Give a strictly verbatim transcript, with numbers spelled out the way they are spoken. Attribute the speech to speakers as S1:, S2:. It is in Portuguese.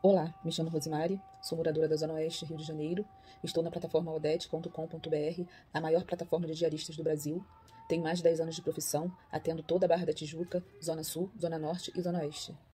S1: Olá, me chamo Rosimari, sou moradora da Zona Oeste, Rio de Janeiro. Estou na plataforma odete ponto com ponto br, a maior plataforma de diaristas do Brasil. Tenho mais de dez anos de profissão, atendo toda a Barra da Tijuca, Zona Sul, Zona Norte e Zona Oeste.